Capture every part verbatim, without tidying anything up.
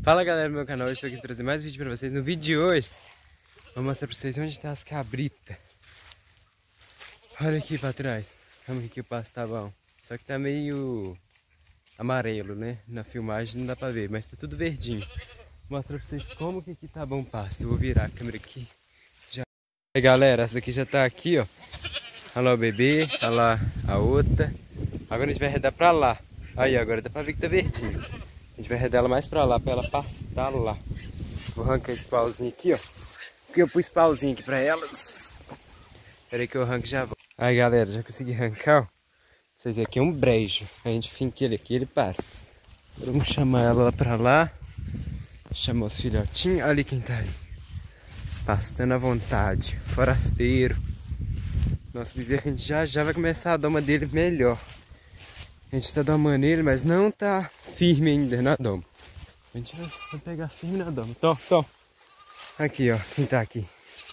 Fala galera do meu canal, eu estou aqui para trazer mais vídeo para vocês. No vídeo de hoje, vou mostrar para vocês onde estão as cabritas. Olha aqui para trás, como que o pasto tá bom. Só que tá meio amarelo, né? Na filmagem não dá para ver, mas tá tudo verdinho. Vou mostrar para vocês como que aqui tá bom o pasto. Eu vou virar a câmera aqui. Já. Aí galera, essa daqui já tá aqui, ó. Olha lá o bebê, olha lá a outra. Agora a gente vai arredar para lá. Aí agora dá para ver que tá verdinho. A gente vai arredar ela mais pra lá, pra ela pastar lá. Vou arrancar esse pauzinho aqui, ó. Porque eu pus pauzinho aqui pra elas. Espera aí que eu arranco e já vou. Aí galera, já consegui arrancar, ó. Vocês verem aqui é um brejo. A gente finca ele aqui, ele para. Vamos chamar ela lá pra lá. Chamar os filhotinhos. Olha ali quem tá ali. Pastando à vontade. Forasteiro. Nosso bezerro, a gente já já vai começar a doma dele melhor. A gente tá domando ele, mas não tá firme ainda na doma. A gente vai, vai pegar firme na doma. Tó, tó. Aqui, ó. Quem tá aqui?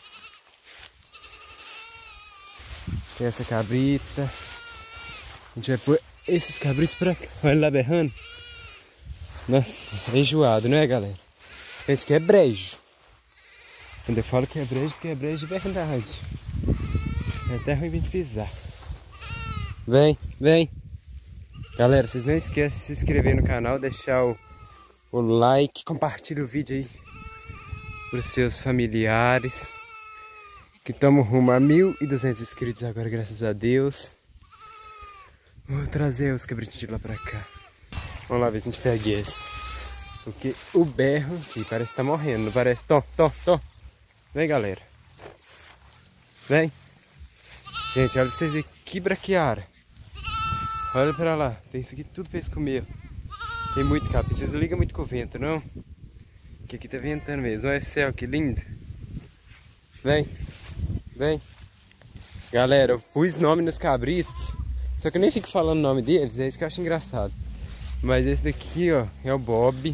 Tem essa cabrita. A gente vai pôr esses cabritos pra cá. Olha lá berrando. Nossa, é enjoado, não é, galera? A gente quer brejo. Quando eu falo que é brejo, porque é brejo de verdade. É até ruim vir pisar. Vem, vem. Galera, vocês não esqueçam de se inscrever no canal, deixar o, o like, compartilha o vídeo aí para os seus familiares. Que estamos rumo a mil e duzentos inscritos agora, graças a Deus. Vou trazer os cabritinhos de lá pra cá. Vamos lá ver se a gente pega esse. Porque o berro aqui parece que tá morrendo, não parece? Tó, tó, tó. Vem, galera. Vem. Gente, olha pra vocês verem que braquiara. Olha pra lá, tem isso aqui tudo pra eles comer. Tem muito capim, vocês não ligam muito com o vento, não? Que aqui tá ventando mesmo, olha esse céu, que lindo. Vem, vem. Galera, eu pus nome nos cabritos, só que eu nem fico falando o nome deles, é isso que eu acho engraçado. Mas esse daqui, ó, é o Bob.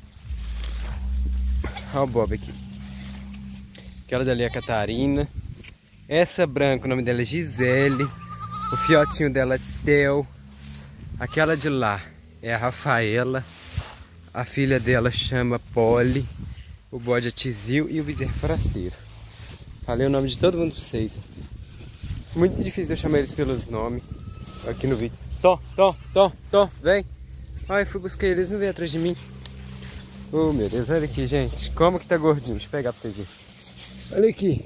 Olha o Bob aqui. Aquela dali é a Catarina. Essa branca, o nome dela é Gisele. O fiotinho dela é Theo. Aquela de lá é a Rafaela. A filha dela chama Polly. O bode é Tizil e o bezerro forasteiro. Falei o nome de todo mundo pra vocês. Muito difícil de eu chamar eles pelos nomes. Aqui no vídeo. Tó, tó, tó, tó, vem. Ai, fui buscar eles, não vem atrás de mim. Oh meu Deus, olha aqui, gente. Como que tá gordinho? Deixa eu pegar pra vocês verem. Olha aqui.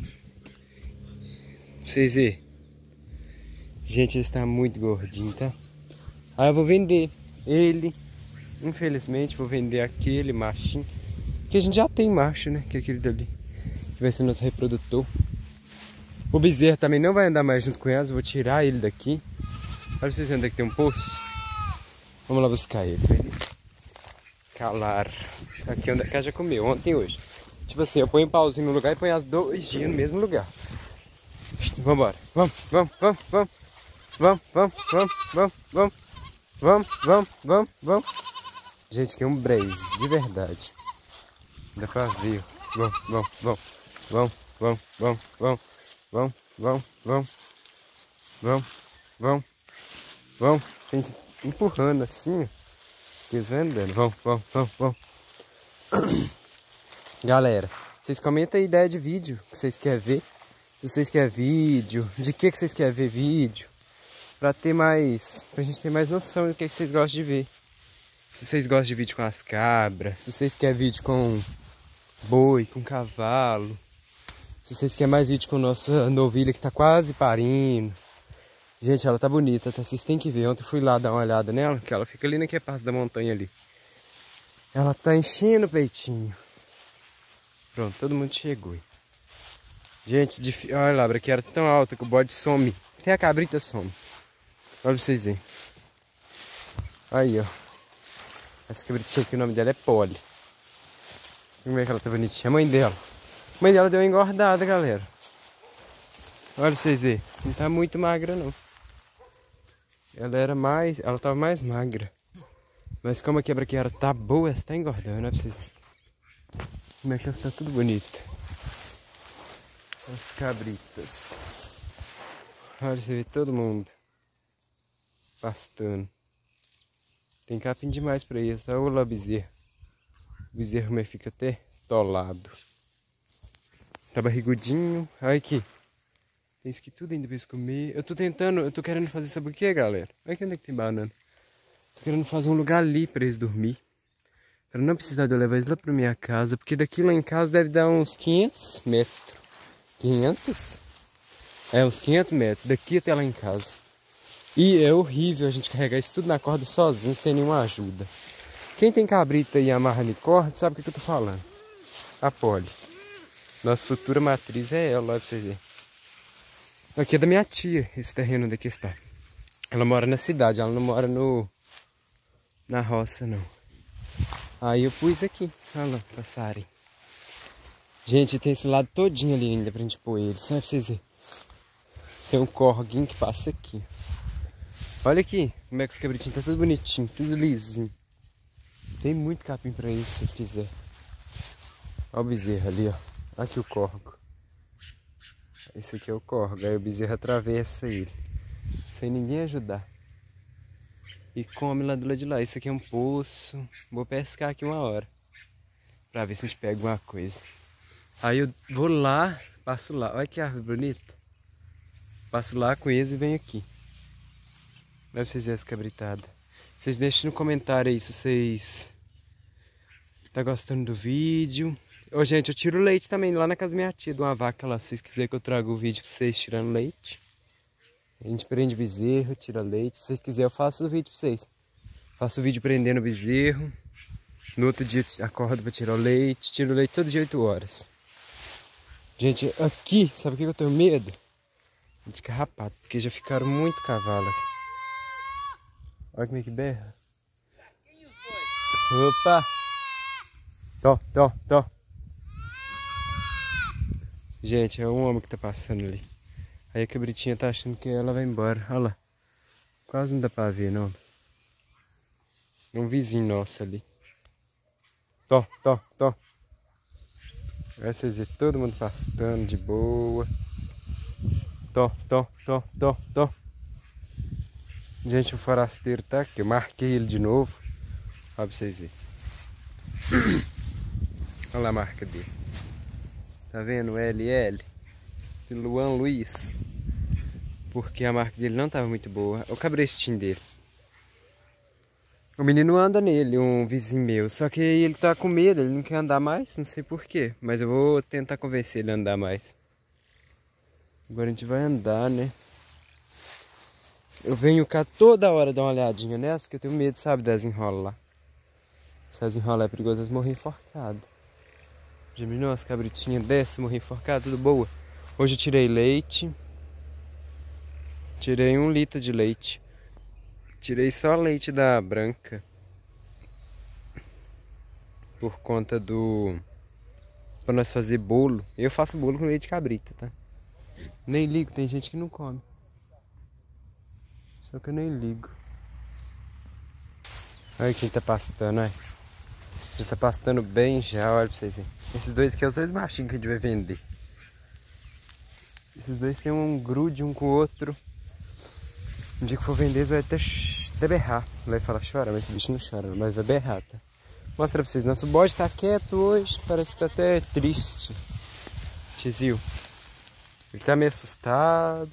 Pra vocês verem. Gente, ele está muito gordinho, tá? Aí eu vou vender ele. Infelizmente, vou vender aquele machinho. Que a gente já tem macho, né? Que é aquele dali. Que vai ser nosso reprodutor. O bezerro também não vai andar mais junto com elas. Vou tirar ele daqui. Olha pra vocês verem onde é que tem um poço. Vamos lá buscar ele. Calar. Aqui onde a casa já comeu, ontem e hoje. Tipo assim, eu ponho um pauzinho no lugar e ponho as dois dias no mesmo lugar. Vambora. Vamos, vamos, vamos, vamos. Vamos, vamos, vamos, vamos, vamos, vamos, vamos, vamos, vamos. Gente, que é um brejo, de verdade. Dá pra ver. Vamos, vamos, vamos, vamos, vamos, vamos, vamos, vamos, vamos, vamos, vamos, vamos, vamos. Tem que ir empurrando assim, ó. Eles vão andando. Vamos, vamos, vamos, vamos. Galera, vocês comentam a ideia de vídeo que vocês querem ver. Se vocês querem vídeo, de que, que vocês querem ver vídeo. Pra ter mais, pra gente ter mais noção do que vocês gostam de ver. Se vocês gostam de vídeo com as cabras, se vocês querem vídeo com boi, com cavalo. Se vocês querem mais vídeo com nossa novilha que tá quase parindo. Gente, ela tá bonita, tá? Vocês têm que ver. Ontem eu fui lá dar uma olhada nela, que ela fica ali naquele passo da montanha ali. Ela tá enchendo o peitinho. Pronto, todo mundo chegou. Gente, dif... olha lá, a braquiara tá tão alta que o bode some. Até a cabrita some. Olha pra vocês verem. Aí, ó. Essa cabritinha aqui, o nome dela é Polly. Como é que ela tá bonitinha? A mãe dela. A mãe dela deu uma engordada, galera. Olha pra vocês verem. Não tá muito magra, não. Ela era mais... Ela tava mais magra. Mas como a quebra-queira tá boa, ela tá engordando, olha pra vocês verem. Como é que ela tá tudo bonita. As cabritas. Olha, você vê todo mundo pastando. Tem capim demais pra isso, tá? O bezerro. O bezerro me fica até tolado. Tá barrigudinho. Olha aqui. Tem isso aqui tudo ainda pra eles comer. Eu tô tentando, eu tô querendo fazer, sabe o que, galera? Olha aqui onde é que tem banana. Tô querendo fazer um lugar ali pra eles dormir. Pra não precisar de eu levar eles lá pra minha casa. Porque daqui lá em casa deve dar uns quinhentos metros. quinhentos? É, uns quinhentos metros. Daqui até lá em casa. E é horrível a gente carregar isso tudo na corda sozinho, sem nenhuma ajuda. Quem tem cabrita e amarra de corda, sabe o que, que eu tô falando. A Polly. Nossa futura matriz é ela, olha pra vocês verem. Aqui é da minha tia, esse terreno daqui está. Ela mora na cidade, ela não mora no na roça, não. Aí eu pus aqui, olha lá, passarinho. Gente, tem esse lado todinho ali ainda pra gente pôr ele, só pra vocês verem. Tem um corguinho que passa aqui. Olha aqui, como é que os cabritinhos tá tudo bonitinho, tudo lisinho. Tem muito capim pra isso, se vocês quiserem. Olha o bezerro ali, ó. Aqui o corgo. Esse aqui é o corgo, aí o bezerro atravessa ele. Sem ninguém ajudar. E come lá do lado de lá. Isso aqui é um poço. Vou pescar aqui uma hora. Pra ver se a gente pega alguma coisa. Aí eu vou lá, passo lá. Olha que árvore bonita. Passo lá com eles e venho aqui. Pra vocês verem essa cabritada. Vocês deixem no comentário aí se vocês tá gostando do vídeo. Ô, gente, eu tiro leite também lá na casa da minha tia, de uma vaca lá. Se vocês quiserem que eu traga o vídeo pra vocês tirando leite. A gente prende bezerro, tira leite. Se vocês quiserem, eu faço o vídeo pra vocês. Faço o vídeo prendendo o bezerro. No outro dia acordo pra tirar o leite. Tiro o leite todo dia oito horas. Gente, aqui, sabe o que eu tenho medo? De carrapato, porque já ficaram muito cavalo aqui. Olha como é que berra. Opa! Tó, tó, tó. Gente, é um homem que tá passando ali. Aí a cabritinha tá achando que ela vai embora. Olha lá. Quase não dá pra ver, não. É um vizinho nosso ali. Tó, tó, tó. Aí vocês verem todo mundo pastando de boa. Tó, tó, tó, tó, tó. Gente, o forasteiro tá aqui. Eu marquei ele de novo. Olha pra vocês verem. Olha lá a marca dele. Tá vendo? L L. De Luan Luiz. Porque a marca dele não tava muito boa. O cabrestinho dele. O menino anda nele, um vizinho meu. Só que ele tá com medo, ele não quer andar mais. Não sei porquê. Mas eu vou tentar convencer ele a andar mais. Agora a gente vai andar, né? Eu venho cá toda hora dar uma olhadinha nessa, porque eu tenho medo, sabe, das enrolas lá. Se as enrolas é perigoso, elas morrem enforcadas. Já mirou umas cabritinhas dessas, morri enforcada, tudo boa. Hoje eu tirei leite. Tirei um litro de leite. Tirei só leite da branca. Por conta do... Pra nós fazer bolo. Eu faço bolo com leite de cabrita, tá? Nem ligo, tem gente que não come. Só que eu nem ligo. Olha quem tá pastando, olha. Já tá pastando bem já, olha pra vocês verem. Esses dois aqui é os dois machinhos que a gente vai vender. Esses dois tem um grude um com o outro. No dia que for vender, eles vão até, até berrar. Vai falar chora, mas esse bicho não chora, mas vai berrar, tá? Mostra pra vocês, nosso bode tá quieto hoje, parece que tá até triste. Tizio. Ele tá meio assustado.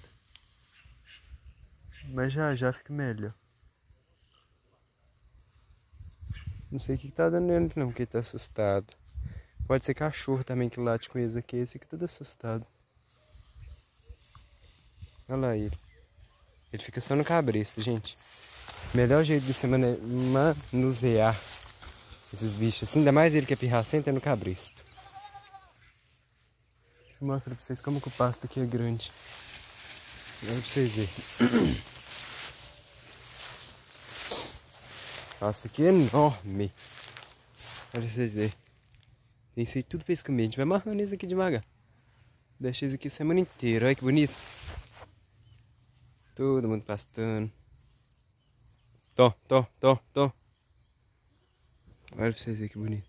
Mas já já fica melhor. Não sei o que tá dando nele não, porque ele tá assustado. Pode ser cachorro também que late com eles aqui. Esse aqui tá todo assustado. Olha lá ele. Ele fica só no cabresto, gente. Melhor jeito de se manusear esses bichos assim, ainda mais ele que é pirracento, é no cabresto. Deixa eu mostrar pra vocês como que o pasto aqui é grande. Olha pra vocês verem. O pasto aqui é enorme. Olha pra vocês verem. Tem isso aí tudo pra eles comer. A gente vai amarrando isso aqui devagar. Deixa isso aqui a semana inteira. Olha que bonito. Todo mundo pastando. Tó, tó, tó, tó. Olha pra vocês verem que bonito.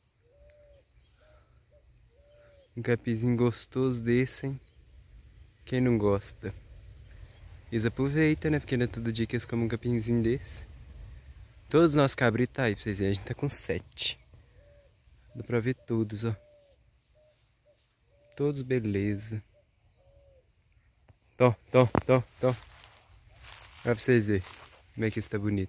Um capizinho gostoso desse, hein? Quem não gosta? Eles aproveitam, né? Porque não é todo dia que eles comem um capinzinho desse. Todos os nossos cabritos tá aí pra vocês verem. A gente tá com sete. Dá pra ver todos, ó. Todos beleza. Tó, tó, tó, tó. Olha pra vocês verem como é que isso tá bonito.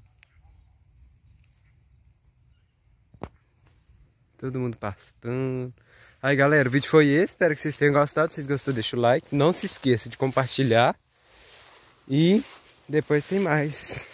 Todo mundo pastando. Aí galera, o vídeo foi esse. Espero que vocês tenham gostado. Se vocês gostaram, deixa o like. Não se esqueça de compartilhar. E depois tem mais.